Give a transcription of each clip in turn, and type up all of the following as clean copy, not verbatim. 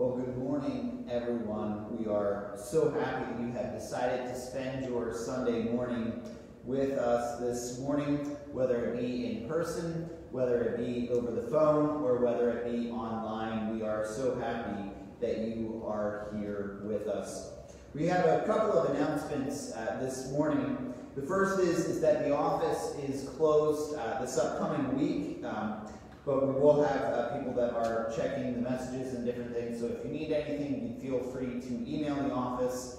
Well, good morning, everyone. We are so happy that you have decided to spend your Sunday morning with us this morning, whether it be in person, whether it be over the phone, or whether it be online. We are so happy that you are here with us. We have a couple of announcements this morning. The first is that the office is closed this upcoming week. But we will have people that are checking the messages and different things. So if you need anything, feel free to email the office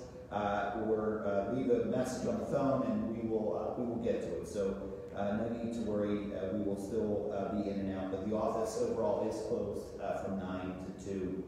or leave a message on the phone, and we will get to it. So no need to worry. We will still be in and out. But the office overall is closed from 9 to 2.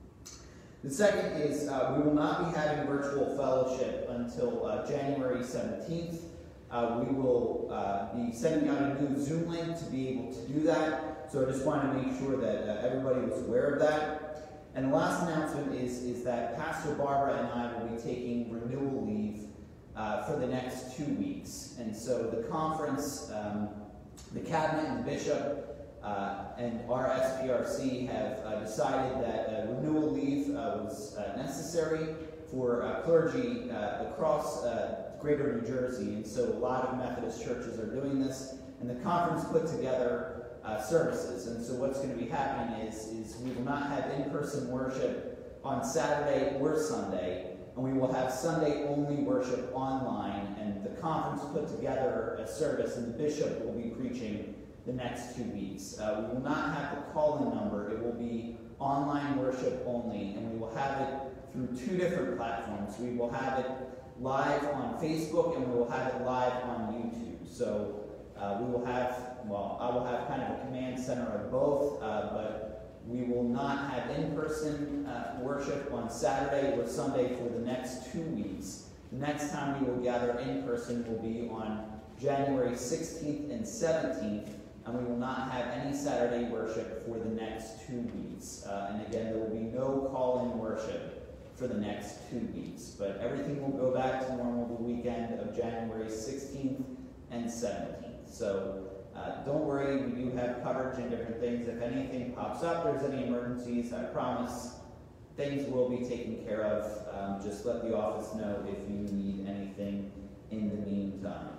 The second is we will not be having virtual fellowship until January 17th. We will be sending out a new Zoom link to be able to do that. So I just want to make sure that everybody was aware of that. And the last announcement is that Pastor Barbara and I will be taking renewal leave for the next 2 weeks. And so the conference, the cabinet and the bishop and our SPRC have decided that renewal leave was necessary for clergy across Greater New Jersey. And so a lot of Methodist churches are doing this. And the conference put together services. And so what's going to be happening is we will not have in-person worship on Saturday or Sunday, and we will have Sunday-only worship online, and the conference put together a service, and the bishop will be preaching the next 2 weeks. We will not have the call-in number. It will be online worship only, and we will have it through 2 different platforms. We will have it live on Facebook, and we will have it live on YouTube. So we will have, well, I will have kind of a command center of both, but we will not have in-person worship on Saturday or Sunday for the next 2 weeks. The next time we will gather in person will be on January 16th and 17th, and we will not have any Saturday worship for the next 2 weeks. And again, there will be no call-in worship for the next 2 weeks. But everything will go back to normal the weekend of January 16th and 17th. So don't worry, we do have coverage and different things. If anything pops up, there's any emergencies, I promise things will be taken care of. Just let the office know if you need anything in the meantime.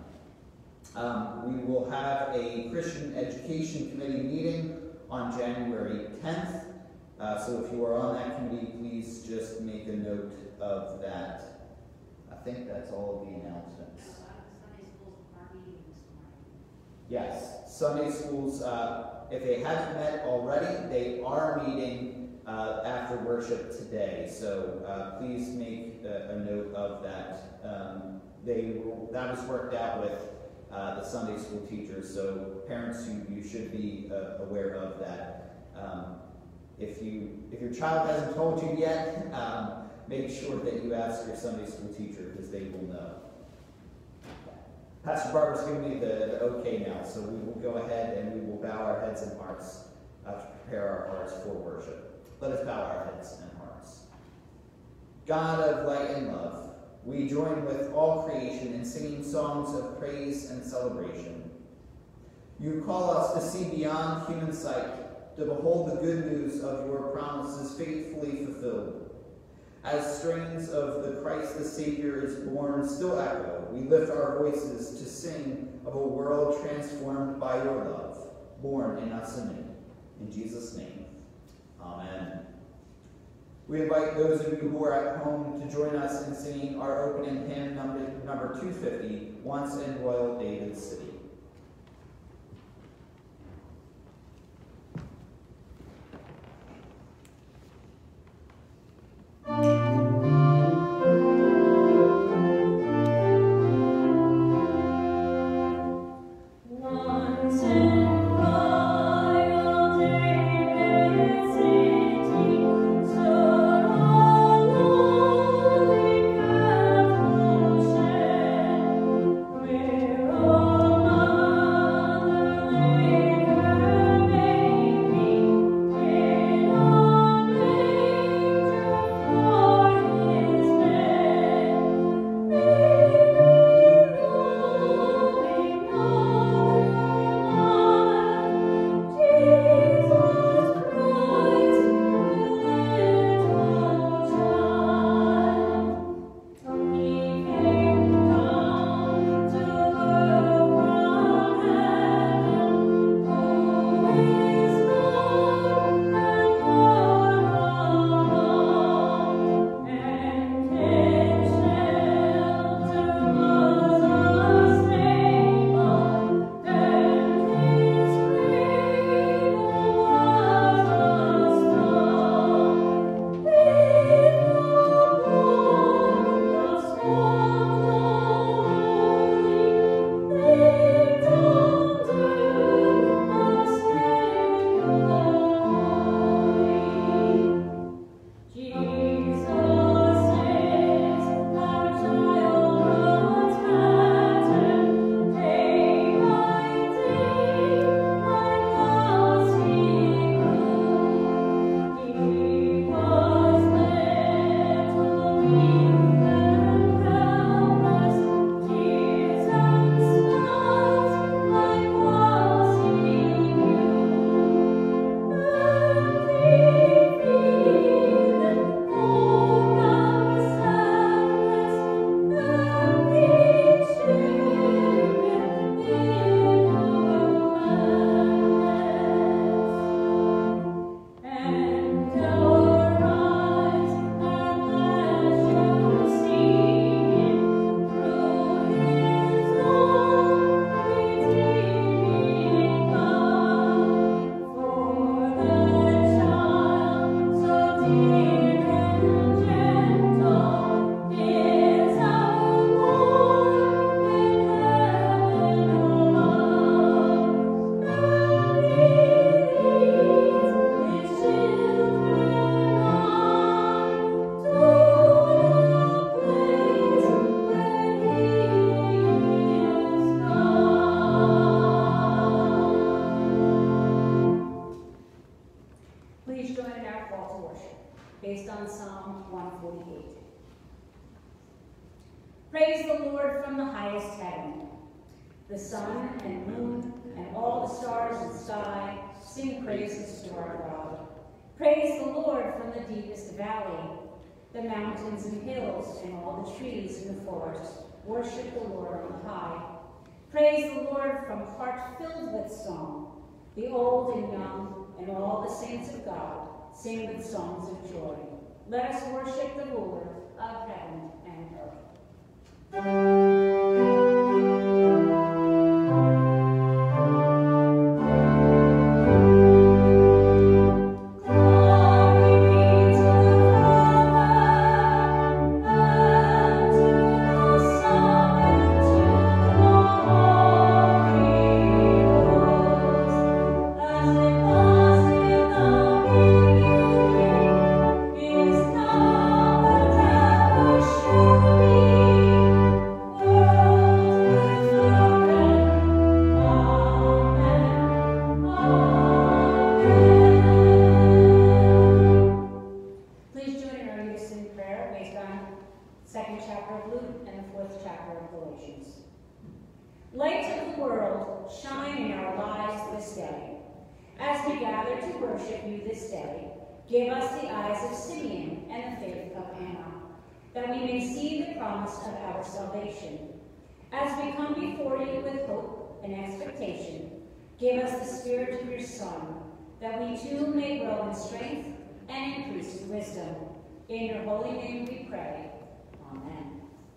We will have a Christian Education Committee meeting on January 10th. So if you are on that committee, please just make a note of that. I think that's all of the announcements. Yes, Sunday schools, if they haven't met already, they are meeting after worship today. So please make a note of that. That was worked out with the Sunday school teachers, so parents, you should be aware of that. If your child hasn't told you yet, make sure that you ask your Sunday school teacher, because they will know. Pastor Barbara's giving me the okay now, so we will go ahead and we will bow our heads and hearts to prepare our hearts for worship. Let us bow our heads and hearts. God of light and love, we join with all creation in singing songs of praise and celebration. You call us to see beyond human sight, to behold the good news of your promises faithfully fulfilled. As strains of the Christ the Savior is born still echo, we lift our voices to sing of a world transformed by your love, born in us anew. In Jesus' name, amen. We invite those of you who are at home to join us in singing our opening hymn, number 250, Once in Royal David's City. Oh Praise the Lord from the highest heaven. The sun and moon and all the stars in the sky sing praises to our God. Praise the Lord from the deepest valley. The mountains and hills and all the trees in the forest worship the Lord on high. Praise the Lord from heart filled with song. The old and young and all the saints of God sing with songs of joy. Let us worship the Lord of heaven and earth. Give us the Spirit of your Son, that we too may grow in strength and increase in wisdom. In your holy name we pray. Amen.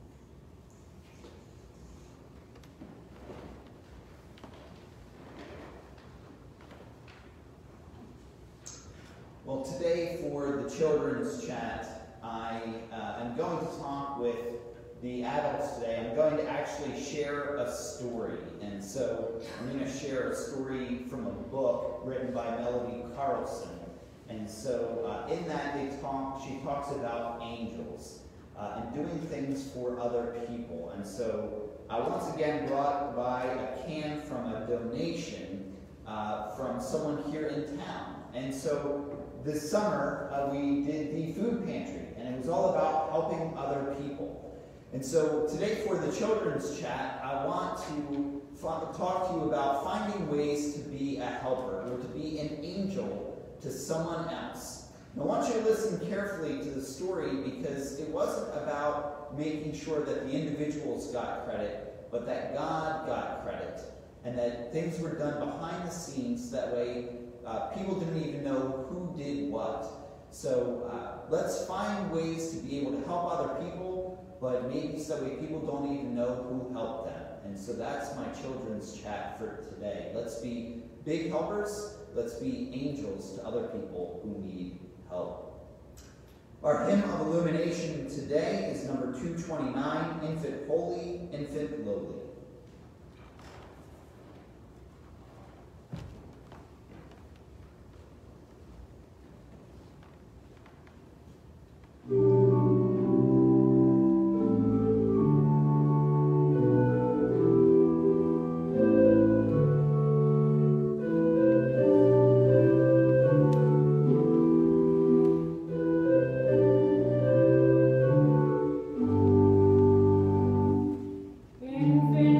Well, today for the children's chat, I am going to talk with the adults today. I'm going to actually share a story. And so I'm going to share a story from a book written by Melody Carlson. And so in that she talks about angels and doing things for other people. And so I once again brought by a can from a donation from someone here in town. And so this summer we did the food pantry, and it was all about helping other people. And so today for the children's chat, I want to talk to you about finding ways to be a helper or to be an angel to someone else. And I want you to listen carefully to the story, because it wasn't about making sure that the individuals got credit, but that God got credit, and that things were done behind the scenes. That way people didn't even know who did what. So let's find ways to be able to help other people, but maybe so way people don't even know who helped them. And so that's my children's chat for today. Let's be big helpers. Let's be angels to other people who need help. Our hymn of illumination today is number 229, Infant Holy, Infant Lowly. Infant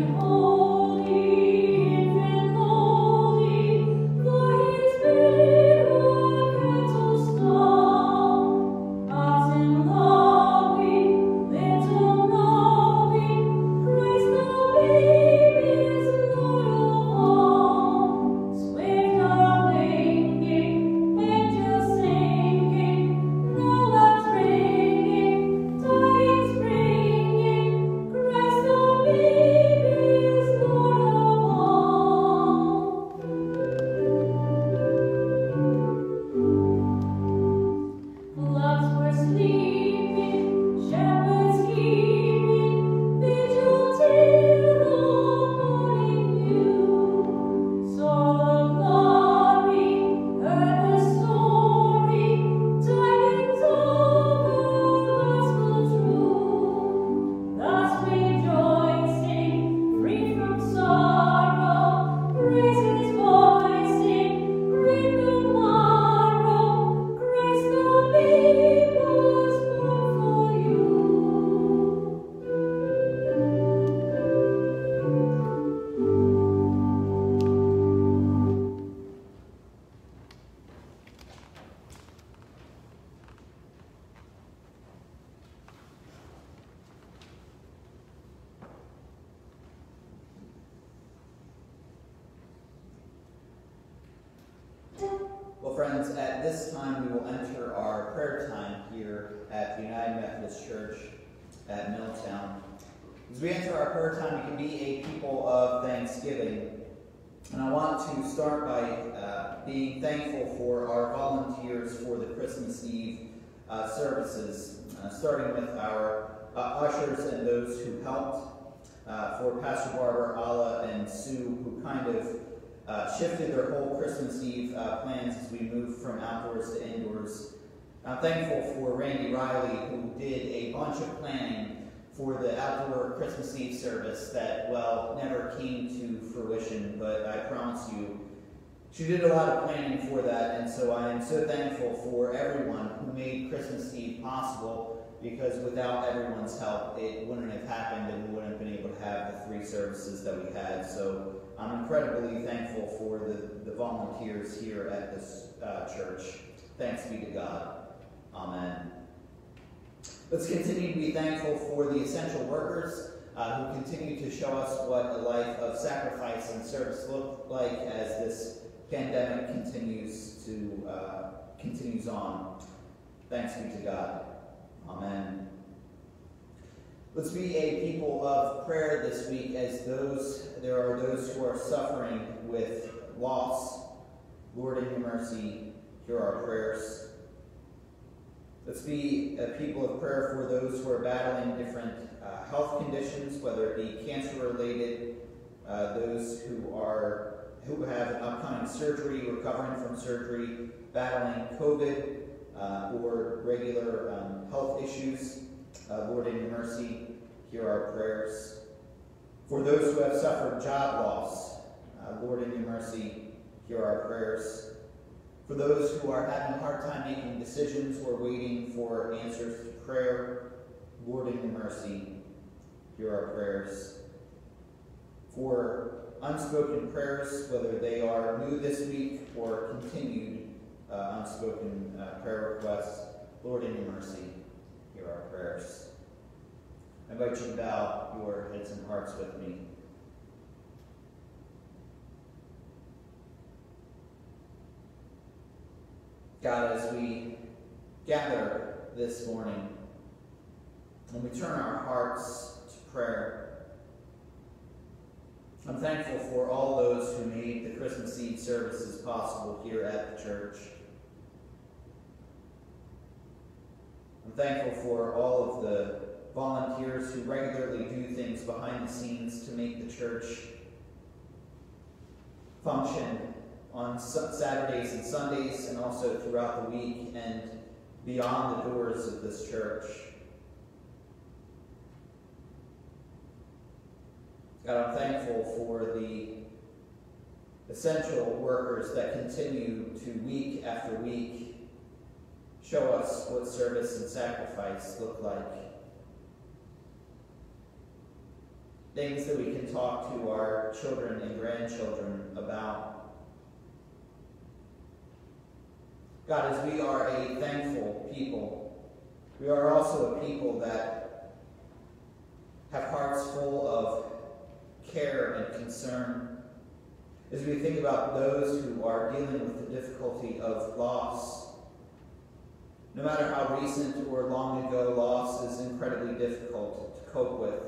friends, at this time we will enter our prayer time here at the United Methodist Church at Milltown. As we enter our prayer time, we can be a people of thanksgiving. And I want to start by being thankful for our volunteers for the Christmas Eve services, starting with our ushers and those who helped, for Pastor Barbara, Alla, and Sue, who kind of shifted their whole Christmas Eve plans as we moved from outdoors to indoors. I'm thankful for Randy Riley, who did a bunch of planning for the outdoor Christmas Eve service that, well, never came to fruition, but I promise you, she did a lot of planning for that, and so I am so thankful for everyone who made Christmas Eve possible, because without everyone's help, it wouldn't have happened, and we wouldn't have been able to have the 3 services that we had. So I'm incredibly thankful for the volunteers here at this church. Thanks be to God. Amen. Let's continue to be thankful for the essential workers who continue to show us what a life of sacrifice and service look like as this pandemic continues on. Thanks be to God. Amen. Let's be a people of prayer this week, as there are those who are suffering with loss. Lord, in your mercy, hear our prayers. Let's be a people of prayer for those who are battling different health conditions, whether it be cancer-related, those who have an upcoming surgery, recovering from surgery, battling COVID, or regular health issues. Lord, in your mercy, hear our prayers. For those who have suffered job loss, Lord, in your mercy, hear our prayers. For those who are having a hard time making decisions or waiting for answers to prayer, Lord, in your mercy, hear our prayers. For unspoken prayers, whether they are new this week or continued unspoken prayer requests, Lord, in your mercy, hear our prayers. I invite you to bow your heads and hearts with me. God, as we gather this morning and we turn our hearts to prayer, I'm thankful for all those who made the Christmas Eve services possible here at the church. I'm thankful for all of the volunteers who regularly do things behind the scenes to make the church function on Saturdays and Sundays, and also throughout the week and beyond the doors of this church. God, I'm thankful for the essential workers that continue to, week after week, show us what service and sacrifice look like. Things that we can talk to our children and grandchildren about. God, as we are a thankful people, we are also a people that have hearts full of care and concern. As we think about those who are dealing with the difficulty of loss, no matter how recent or long ago, loss is incredibly difficult to cope with.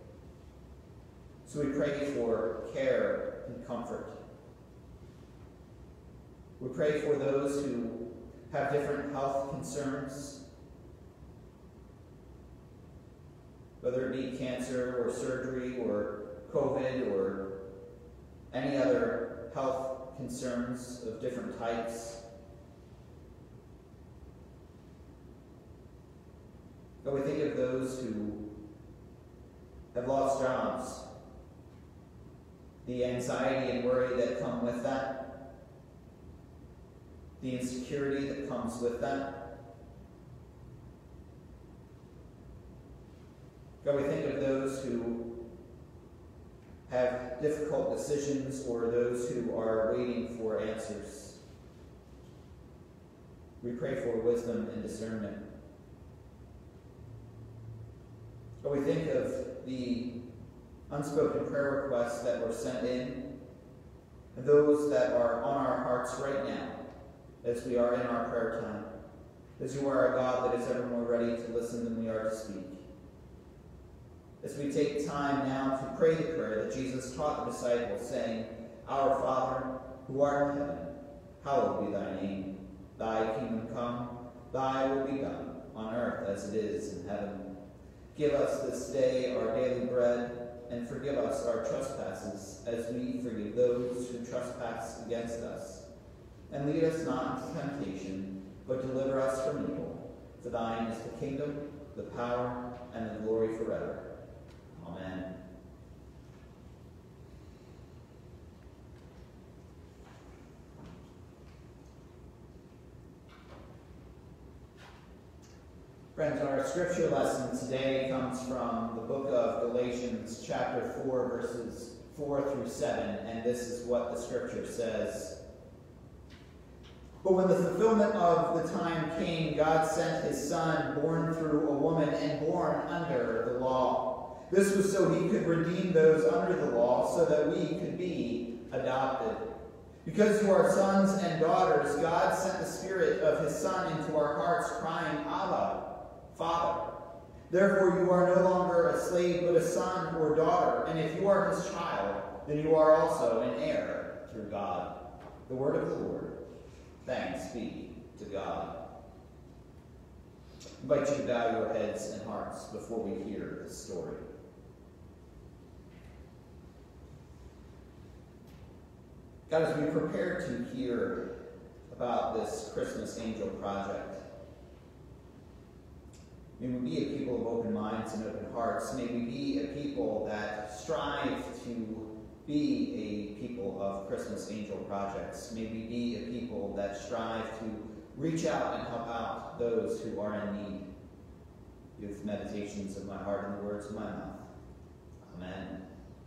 So we pray for care and comfort. We pray for those who have different health concerns, whether it be cancer or surgery or COVID or any other health concerns of different types. But we think of those who have lost jobs, the anxiety and worry that come with that, the insecurity that comes with that. God, we think of those who have difficult decisions or those who are waiting for answers. We pray for wisdom and discernment. God, we think of the unspoken prayer requests that were sent in, and those that are on our hearts right now. as we are in our prayer time, as you are a God that is ever more ready to listen than we are to speak. As we take time now to pray the prayer that Jesus taught the disciples, saying, Our Father, who art in heaven, hallowed be thy name. Thy kingdom come, thy will be done, on earth as it is in heaven. Give us this day our daily bread, and forgive us our trespasses, as we forgive those who trespass against us. And lead us not into temptation, but deliver us from evil. For thine is the kingdom, the power, and the glory forever. Amen. Friends, our scripture lesson today comes from the book of Galatians, chapter 4, verses 4 through 7, and this is what the scripture says. But when the fulfillment of the time came, God sent his Son, born through a woman and born under the law. This was so he could redeem those under the law, so that we could be adopted. Because you are sons and daughters, God sent the Spirit of his Son into our hearts, crying, Abba, Father. Therefore you are no longer a slave, but a son or daughter. And if you are his child, then you are also an heir through God. The word of the Lord. Thanks be to God. I invite you to bow your heads and hearts before we hear this story. God, as we prepare to hear about this Christmas Angel Project, may we be a people of open minds and open hearts. May we be a people that strive to be a people of Christmas Angel Projects. May we be a people that strive to reach out and help out those who are in need. Give meditations of my heart and the words of my mouth. Amen.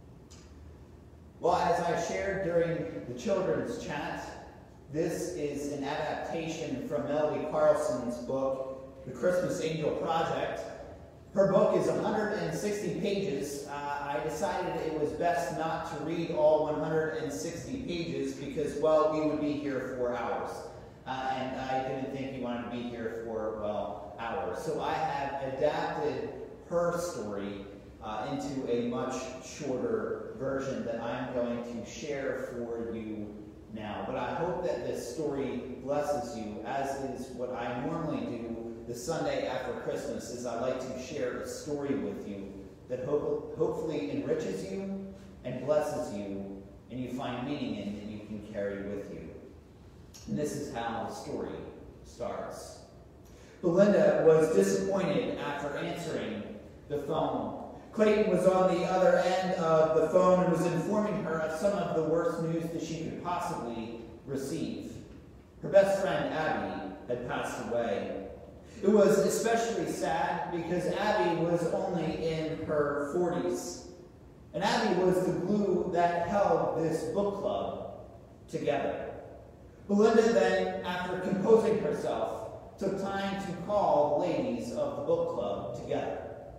Well, as I shared during the children's chat, this is an adaptation from Melody Carlson's book, The Christmas Angel Project. Her book is 160 pages. I decided it was best not to read all 160 pages because, well, we would be here for hours. And I didn't think you wanted to be here for, well, hours. So I have adapted her story into a much shorter version that I'm going to share for you now. But I hope that this story blesses you, as is what I normally do the Sunday after Christmas, is I like to share a story with you that hopefully enriches you and blesses you, and you find meaning in that you can carry with you. And this is how the story starts. Belinda was disappointed after answering the phone. Clayton was on the other end of the phone and was informing her of some of the worst news that she could possibly receive. Her best friend, Abby, had passed away. It was especially sad because Abby was only in her 40s. And Abby was the glue that held this book club together. Belinda then, after composing herself, took time to call the ladies of the book club together.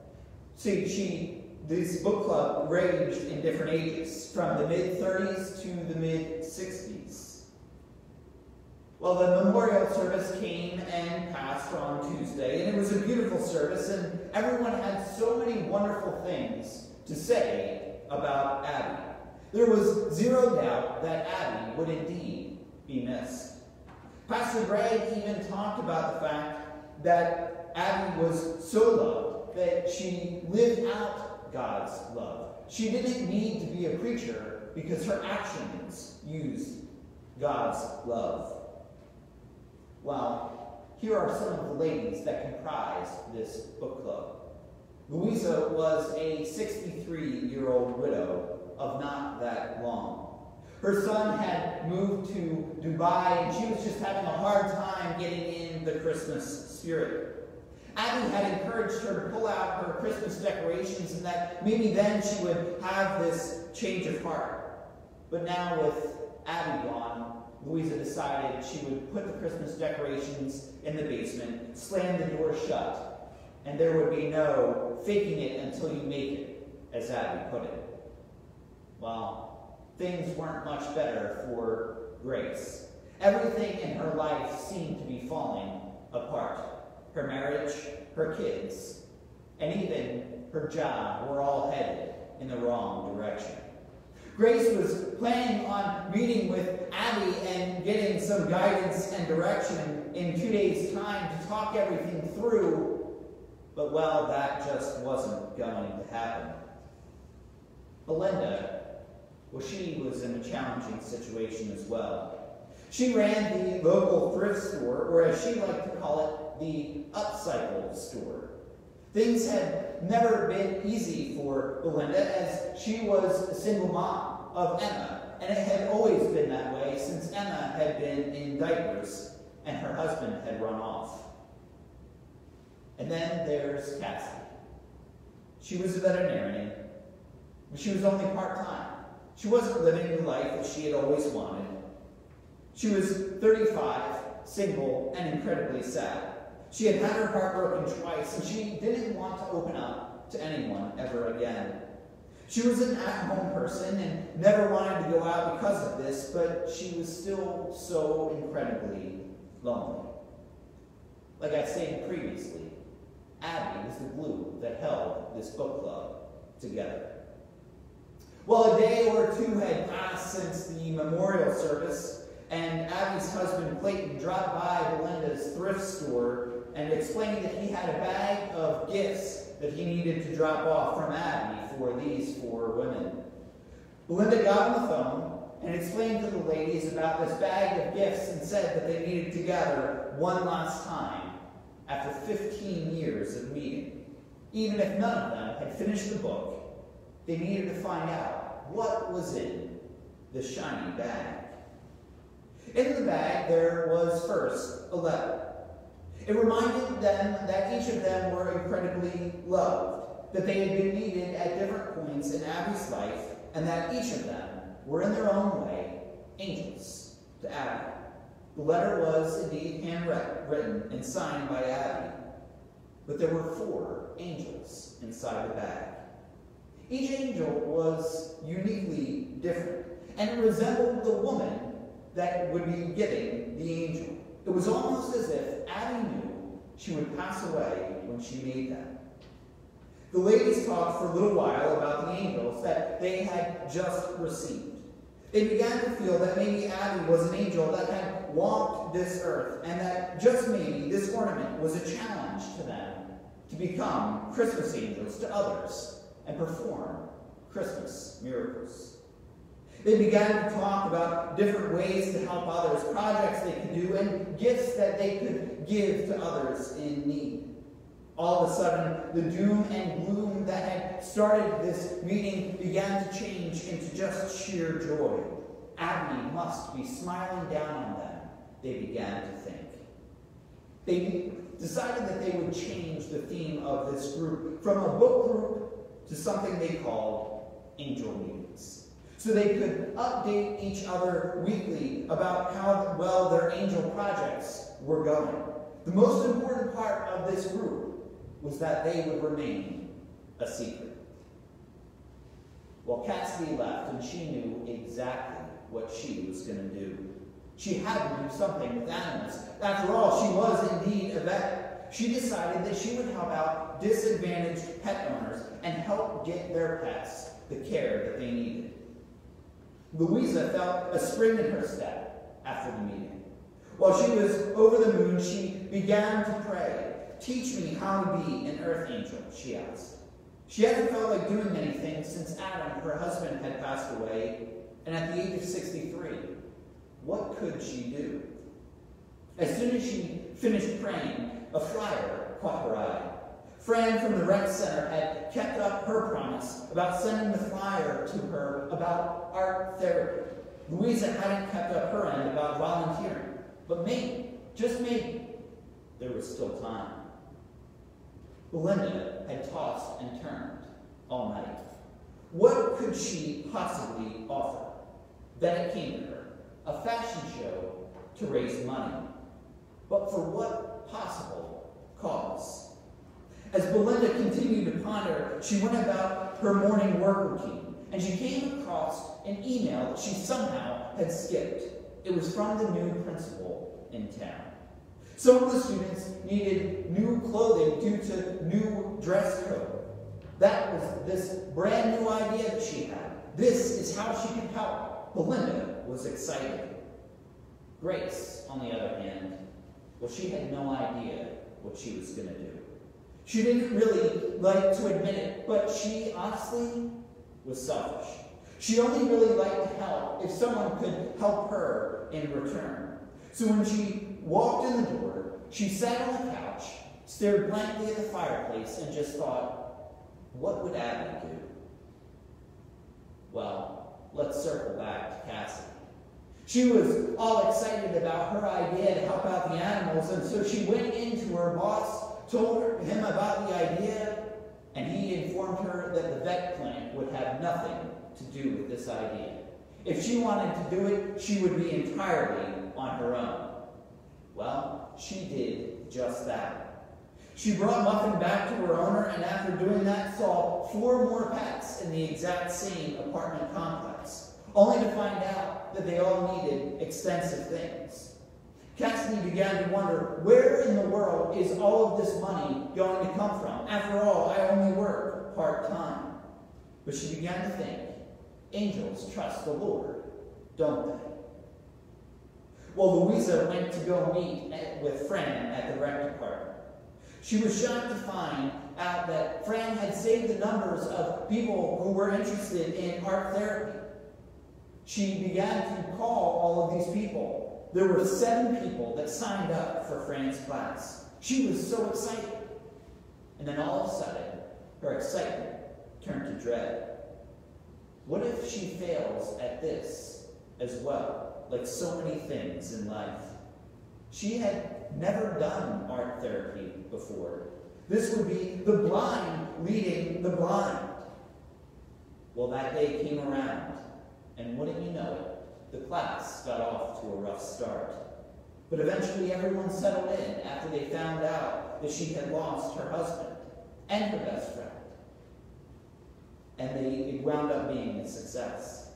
See, this book club ranged in different ages, from the mid-30s to the mid-60s. Well, the memorial service came and passed on Tuesday, and it was a beautiful service, and everyone had so many wonderful things to say about Abby. There was zero doubt that Abby would indeed be missed. Pastor Greg even talked about the fact that Abby was so loved that she lived out God's love. She didn't need to be a preacher because her actions used God's love. Well, here are some of the ladies that comprised this book club. Louisa was a 63-year-old widow of not that long. Her son had moved to Dubai, and she was just having a hard time getting in the Christmas spirit. Abby had encouraged her to pull out her Christmas decorations and that maybe then she would have this change of heart. But now with Abby gone, Louisa decided she would put the Christmas decorations in the basement, slam the door shut, and there would be no faking it until you make it, as Abby put it. Well, things weren't much better for Grace. Everything in her life seemed to be falling apart. Her marriage, her kids, and even her job were all headed in the wrong direction. Grace was planning on meeting with Abby and getting some guidance and direction in 2 days' time to talk everything through, but well, that just wasn't going to happen. Belinda, well, she was in a challenging situation as well. She ran the local thrift store, or as she liked to call it, the upcycle store. Things had never been easy for Belinda, as she was a single mom of Emma, and it had always been that way since Emma had been in diapers and her husband had run off. And then there's Cassie. She was a veterinarian, but she was only part-time. She wasn't living the life that she had always wanted. She was 35, single, and incredibly sad. She had had her heart broken twice, and she didn't want to open up to anyone ever again. She was an at-home person and never wanted to go out because of this, but she was still so incredibly lonely. Like I stated previously, Abby was the glue that held this book club together. Well, a day or two had passed since the memorial service, and Abby's husband Clayton dropped by Belinda's thrift store and explained that he had a bag of gifts that he needed to drop off from Abby for these 4 women. Belinda got on the phone and explained to the ladies about this bag of gifts and said that they needed to gather one last time after 15 years of meeting. Even if none of them had finished the book, they needed to find out what was in the shiny bag. In the bag, there was first a letter. It reminded them that each of them were incredibly loved, that they had been needed at different points in Abby's life, and that each of them were in their own way angels to Abby. The letter was indeed handwritten and signed by Abby, but there were 4 angels inside the bag. Each angel was uniquely different, and it resembled the woman that would be giving the angel. It was almost as if Abby knew she would pass away when she made them. The ladies talked for a little while about the angels that they had just received. They began to feel that maybe Abby was an angel that had walked this earth, and that just maybe this ornament was a challenge to them to become Christmas angels to others and perform Christmas miracles. They began to talk about different ways to help others, projects they could do, and gifts that they could give to others in need. All of a sudden, the doom and gloom that had started this meeting began to change into just sheer joy. Abby must be smiling down on them, they began to think. They decided that they would change the theme of this group from a book group to something they called angel meetings, so they could update each other weekly about how well their angel projects were going. The most important part of this group was that they would remain a secret. Well, Cassidy left, and she knew exactly what she was going to do. She had to do something with animals. After all, she was indeed a vet. She decided that she would help out disadvantaged pet owners and help get their pets the care that they needed. Louisa felt a spring in her step after the meeting. While she was over the moon, she began to pray. "Teach me how to be an earth angel," she asked. She hadn't felt like doing anything since Adam, her husband, had passed away, and at the age of 63, what could she do? As soon as she finished praying, a friar caught her eye. Fran from the rec center had kept up her promise about sending the flyer to her about art therapy. Louisa hadn't kept up her end about volunteering. But maybe, just maybe, there was still time. Belinda had tossed and turned all night. What could she possibly offer? Then it came to her, a fashion show to raise money. But for what possible cause? As Belinda continued to ponder, she went about her morning work routine, and she came across an email that she somehow had skipped. It was from the new principal in town. Some of the students needed new clothing due to new dress code. That was this brand new idea that she had. This is how she could help. Belinda was excited. Grace, on the other hand, well, she had no idea what she was going to do. She didn't really like to admit it, but she honestly was selfish. She only really liked to help if someone could help her in return. So when she walked in the door, she sat on the couch, stared blankly at the fireplace, and just thought, what would Abby do? Well, let's circle back to Cassidy. She was all excited about her idea to help out the animals, and so she went into her boss, told him about the idea, and he informed her that the vet clinic would have nothing to do with this idea. If she wanted to do it, she would be entirely on her own. Well, she did just that. She brought Muffin back to her owner, and after doing that, saw 4 more pets in the exact same apartment complex, only to find out that they all needed extensive things. Cassidy began to wonder, where in the world is all of this money going to come from? After all, I only work part-time. But she began to think, angels trust the Lord, don't they? Well, Louisa went to go meet with Fran at the rec department. She was shocked to find out that Fran had saved the numbers of people who were interested in art therapy. She began to call all of these people. There were 7 people that signed up for Fran's class. She was so excited. And then all of a sudden, her excitement turned to dread. What if she fails at this as well, like so many things in life? She had never done art therapy before. This would be the blind leading the blind. Well, that day came around, and wouldn't you know it, the class got off to a rough start. But eventually everyone settled in after they found out that she had lost her husband and her best friend. And it wound up being a success.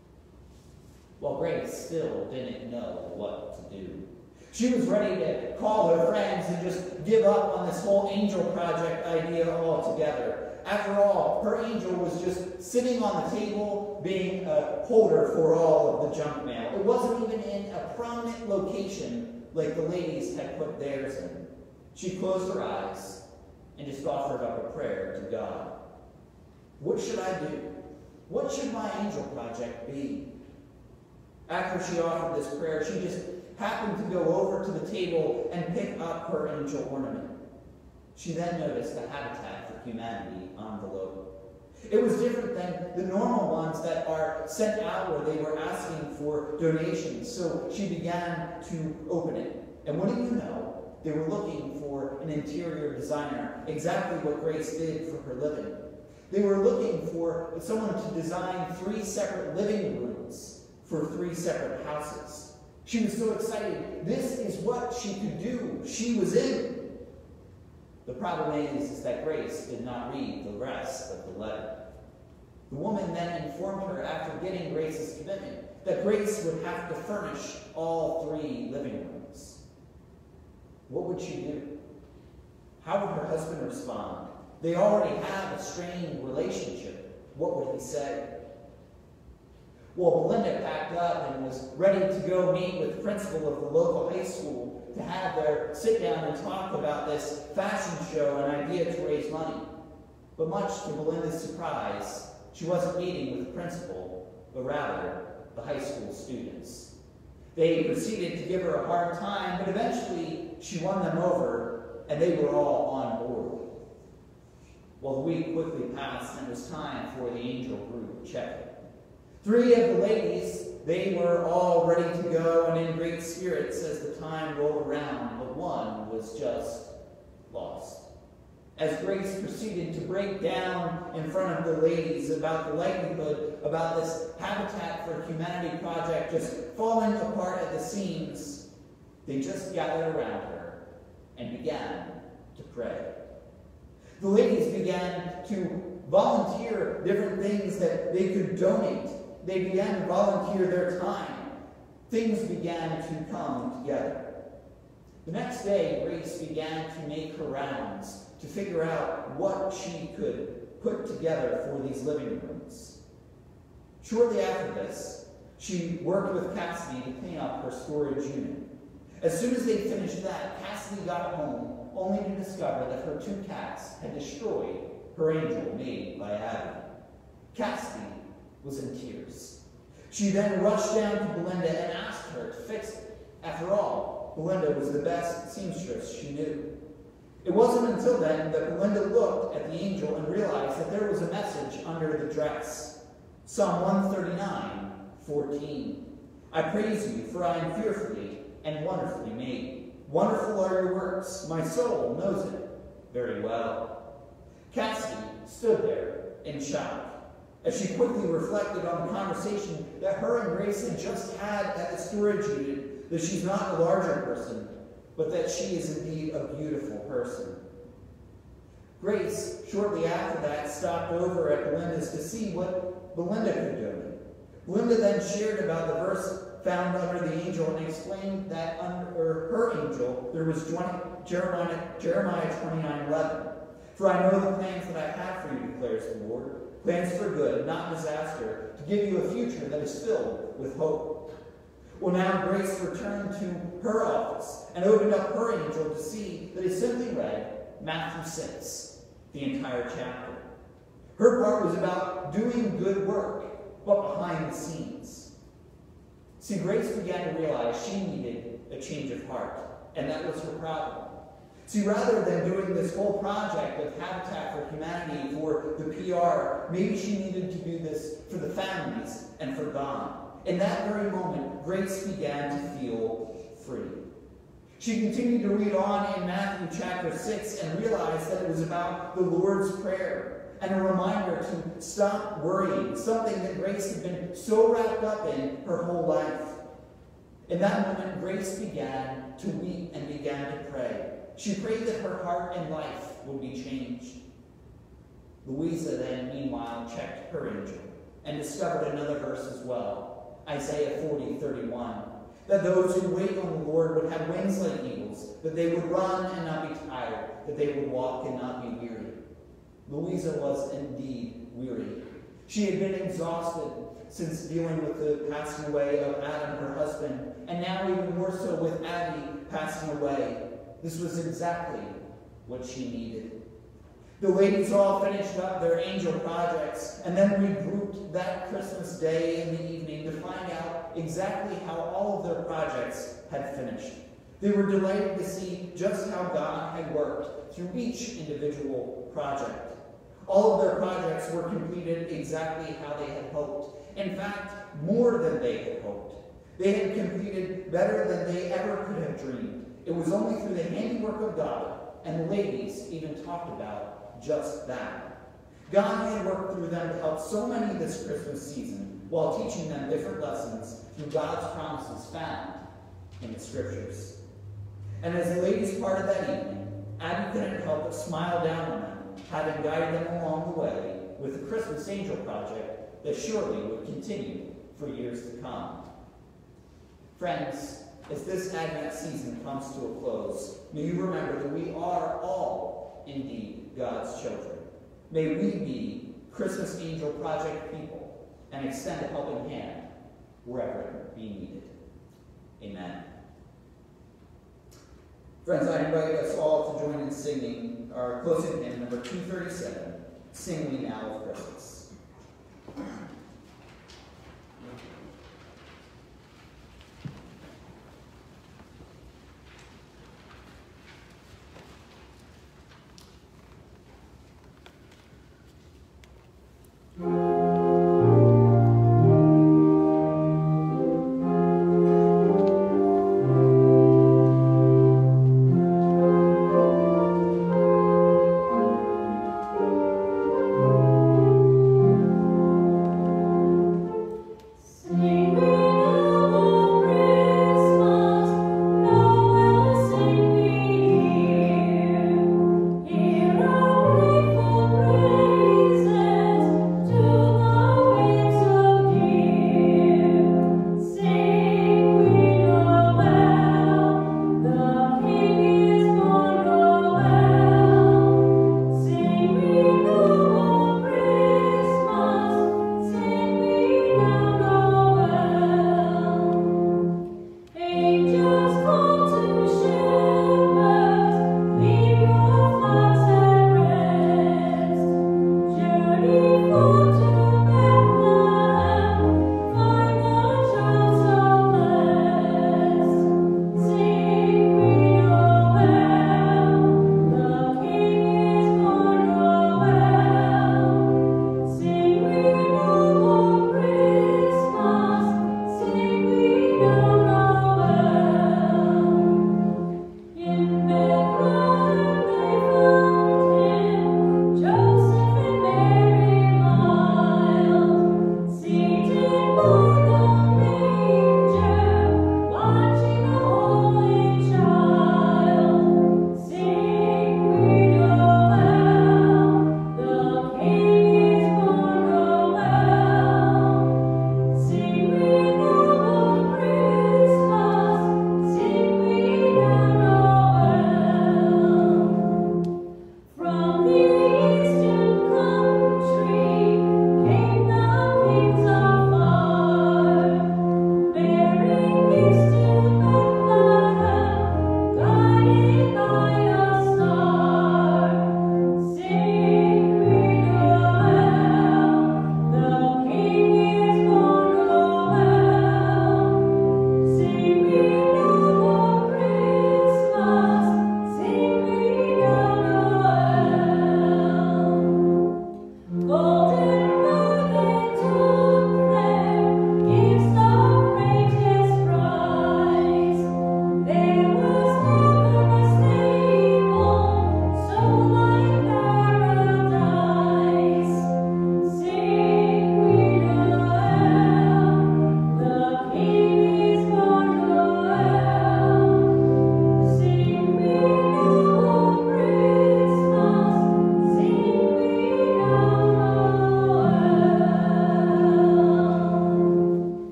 Well, Grace still didn't know what to do. She was ready to call her friends and just give up on this whole angel project idea altogether. After all, her angel was just sitting on the table being a holder for all of the junk mail. It wasn't even in a prominent location like the ladies had put theirs in. She closed her eyes and just offered up a prayer to God. What should I do? What should my angel project be? After she offered this prayer, she just happened to go over to the table and pick up her angel ornament. She then noticed a Habitat for Humanity envelope. It was different than the normal ones that are sent out where they were asking for donations. So she began to open it. And what do you know? They were looking for an interior designer, exactly what Grace did for her living. They were looking for someone to design 3 separate living rooms for 3 separate houses. She was so excited. This is what she could do. She was in. The problem is that Grace did not read the rest of the letter. The woman then informed her, after getting Grace's commitment, that Grace would have to furnish all 3 living rooms. What would she do? How would her husband respond? They already have a strained relationship. What would he say? Well, Belinda packed up and was ready to go meet with the principal of the local high school to have their sit down and talk about this fashion show and idea to raise money. But much to Belinda's surprise, she wasn't meeting with the principal, but rather the high school students. They proceeded to give her a hard time, but eventually she won them over, and they were all on board. Well, the week quickly passed, and it was time for the angel group check-in. 3 of the ladies, they were all ready to go and in great spirits as the time rolled around, but one was just lost. As Grace proceeded to break down in front of the ladies about the likelihood about this Habitat for Humanity project just falling apart at the seams, they just gathered around her and began to pray. The ladies began to volunteer different things that they could donate. They began to volunteer their time. things began to come together. The next day, Grace began to make her rounds to figure out what she could put together for these living rooms. Shortly after this, she worked with Cassidy to clean up her storage unit. As soon as they finished that, Cassidy got home only to discover that her 2 cats had destroyed her angel made by Abby. Cassidy was in tears. She then rushed down to Belinda and asked her to fix it. After all, Belinda was the best seamstress she knew. It wasn't until then that Belinda looked at the angel and realized that there was a message under the dress. Psalm 139:14. I praise you, for I am fearfully and wonderfully made. Wonderful are your works. My soul knows it very well. Cassidy stood there in shock as she quickly reflected on the conversation that her and Grace had just had at the storage unit, that she's not a larger person, but that she is indeed a beautiful person. Grace, shortly after that, stopped over at Belinda's to see what Belinda could do. Belinda then shared about the verse found under the angel and explained that under her angel there was Jeremiah 29:11. For I know the plans that I have for you, declares the Lord, plans for good, not disaster, to give you a future that is filled with hope. Well, now Grace returned to her office and opened up her angel to see that it simply read Matthew 6, the entire chapter. Her part was about doing good work, but behind the scenes. See, Grace began to realize she needed a change of heart, and that was her problem. See, rather than doing this whole project of Habitat for Humanity for the PR, maybe she needed to do this for the families and for God. In that very moment, Grace began to feel free. She continued to read on in Matthew chapter 6 and realized that it was about the Lord's Prayer and a reminder to stop worrying, something that Grace had been so wrapped up in her whole life. In that moment, Grace began to weep and began to pray. She prayed that her heart and life would be changed. Louisa then, meanwhile, checked her angel and discovered another verse as well, Isaiah 40:31, that those who wait on the Lord would have wings like eagles, that they would run and not be tired, that they would walk and not be weary. Louisa was indeed weary. She had been exhausted since dealing with the passing away of Adam, her husband, and now even more so with Abby passing away. This was exactly what she needed. The ladies all finished up their angel projects and then regrouped that Christmas day in the evening to find out exactly how all of their projects had finished. They were delighted to see just how God had worked through each individual project. All of their projects were completed exactly how they had hoped. In fact, more than they had hoped. They had completed better than they ever could have dreamed. It was only through the handiwork of God, and the ladies even talked about just that. God had worked through them to help so many this Christmas season while teaching them different lessons through God's promises found in the Scriptures. And as the ladies parted that evening, Abby couldn't help but smile down on them, having guided them along the way with the Christmas Angel Project that surely would continue for years to come. Friends, as this Advent season comes to a close, may you remember that we are all indeed God's children. May we be Christmas Angel Project people and extend a helping hand wherever it be needed. Amen. Friends, I invite us all to join in singing our closing hymn, number 237, Sing We Now of Christmas.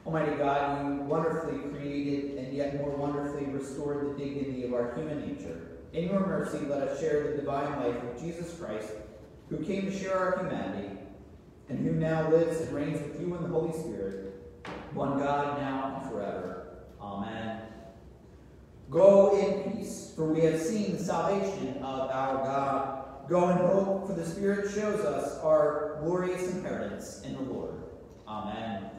Almighty God, you wonderfully created and yet more wonderfully restored the dignity of our human nature. In your mercy, let us share the divine life of Jesus Christ, who came to share our humanity, and who now lives and reigns with you in the Holy Spirit, one God, now and forever. Amen. Go in peace, for we have seen the salvation of our God. Go in hope, for the Spirit shows us our glorious inheritance in the Lord. Amen.